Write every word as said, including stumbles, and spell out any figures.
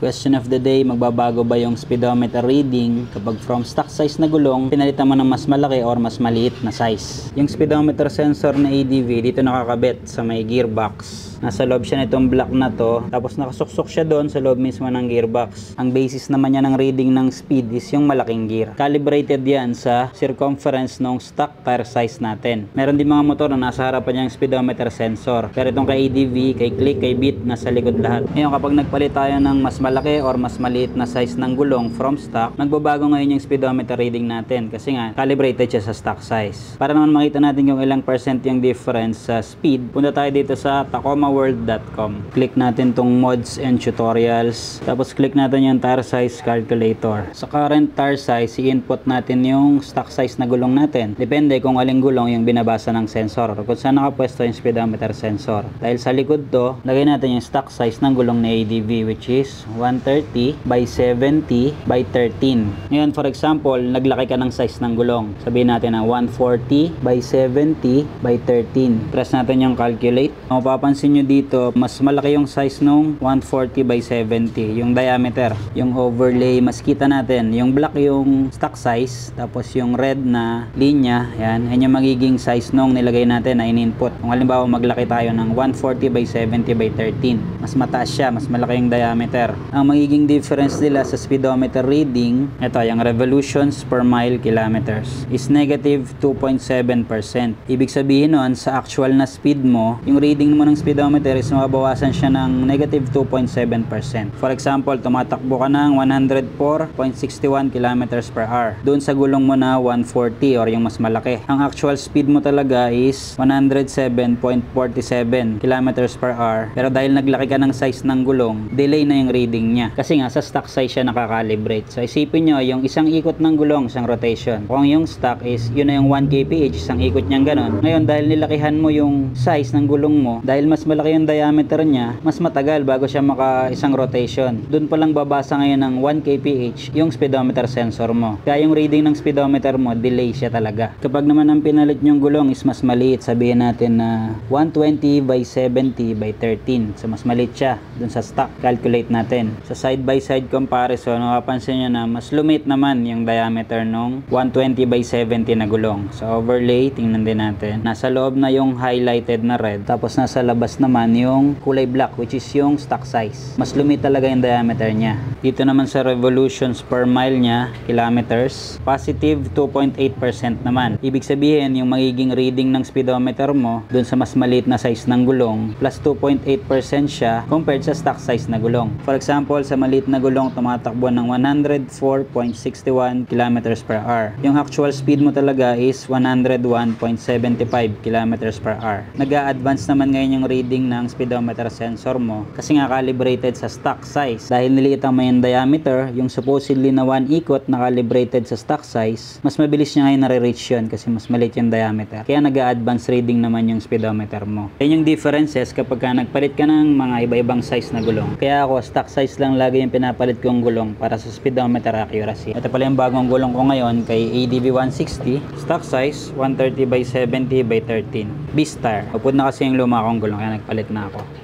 Question of the day, magbabago ba yung speedometer reading kapag from stock size na gulong, pinalitan mo ng mas malaki or mas maliit na size? Yung speedometer sensor na A D V, dito nakakabit sa may gearbox. Nasa loob siya nitong block na to, tapos nakasuksok siya doon sa loob mismo ng gearbox. Ang basis naman niya ng reading ng speed is yung malaking gear. Calibrated yan sa circumference ng stock tire size natin. Meron din mga motor na nasa harapan niya yung speedometer sensor. Pero itong kay A D V, kay Click, kay Beat, nasa likod lahat. Ngayon kapag nagpalit tayo ng mas malaki or mas maliit na size ng gulong from stock, nagbabago ngayon yung speedometer reading natin kasi nga calibrated siya sa stock size. Para naman makita natin kung ilang percent yung difference sa speed, punta tayo dito sa tacoma world dot com. Click natin tong mods and tutorials. Tapos click natin yung tire size calculator. Sa current tire size, i-input natin yung stock size na gulong natin. Depende kung aling gulong yung binabasa ng sensor o kung saan nakapwesto yung speedometer sensor. Dahil sa likod to, lagay natin yung stock size ng gulong na A D V, which is one thirty by seventy by thirteen. Ngayon, for example, naglaki ka ng size ng gulong. Sabihin natin na one forty by seventy by thirteen. Press natin yung calculate. Mapapansin nyo dito, mas malaki yung size nung one forty by seventy, yung diameter. Yung overlay, mas kita natin. Yung black yung stock size, tapos yung red na linya, yan, yan yung magiging size nung nilagay natin na in-input. Kung halimbawa maglaki tayo ng one forty by seventy by thirteen, mas mataas siya, mas malaki yung diameter. Ang magiging difference nila sa speedometer reading, ito, yung revolutions per mile kilometers, is negative two point seven percent. Ibig sabihin nun, sa actual na speed mo, yung reading mo ng speedometer is mabawasan siya ng negative two point seven percent. For example, tumatakbo ka ng one hundred four point six one kilometers per hour. Doon sa gulong mo na one forty or yung mas malaki. Ang actual speed mo talaga is one hundred seven point four seven kilometers per hour. Pero dahil naglaki ka ng size ng gulong, delay na yung reading niya. Kasi nga sa stock size siya nakakalibrate. So isipin nyo, yung isang ikot ng gulong, isang rotation. Kung yung stock is, yun na yung one kilometers per hour, isang ikot niyang ganon. Ngayon, dahil nilakihan mo yung size ng gulong mo, dahil mas malaki yung diameter niya, mas matagal bago siya maka isang rotation. Doon pa lang babasa ngayon ng one kilometers per hour yung speedometer sensor mo. Kaya yung reading ng speedometer mo, delay siya talaga. Kapag naman ang pinalit yung gulong is mas maliit, sabihin natin na one twenty by seventy by thirteen. So mas maliit siya dun sa stock. Calculate natin. Sa side by side comparison, mapapansin nyo na mas lumit naman yung diameter nung one twenty by seventy na gulong. So overlay, tingnan din natin. Nasa loob na yung highlighted na red, tapos nasa labas naman yung kulay black, which is yung stock size. Mas lumit talaga yung diameter niya. Dito naman sa revolutions per mile niya, kilometers, positive two point eight percent naman. Ibig sabihin, yung magiging reading ng speedometer mo dun sa mas maliit na size ng gulong, plus two point eight percent siya compared sa stock size na gulong. For example, sa maliit na gulong, tumatakbo ng one hundred four point six one kilometers per hour. Yung actual speed mo talaga is one hundred one point seven five kilometers per hour. Nag-a-advance naman ngayon yung reading ng speedometer sensor mo kasi nga calibrated sa stock size. Dahil niliitan mo yung diameter, yung supposedly na one ikot na calibrated sa stock size, mas mabilis niya ngayon nare-reach yun kasi mas maliit yung diameter. Kaya nag-a-advance reading naman yung speedometer mo. Yan yung differences kapag ka nagpalit ka ng mga iba-ibang size na gulong. Kaya ako, stock size lang lagi yung pinapalit kong gulong para sa speedometer accuracy. Ito pala yung bagong gulong ko ngayon kay A D V one sixty. Stock size, one thirty by seventy by thirteen. Beast tire. Upod na kasi yung luma kong gulong kaya nagpalit na ako.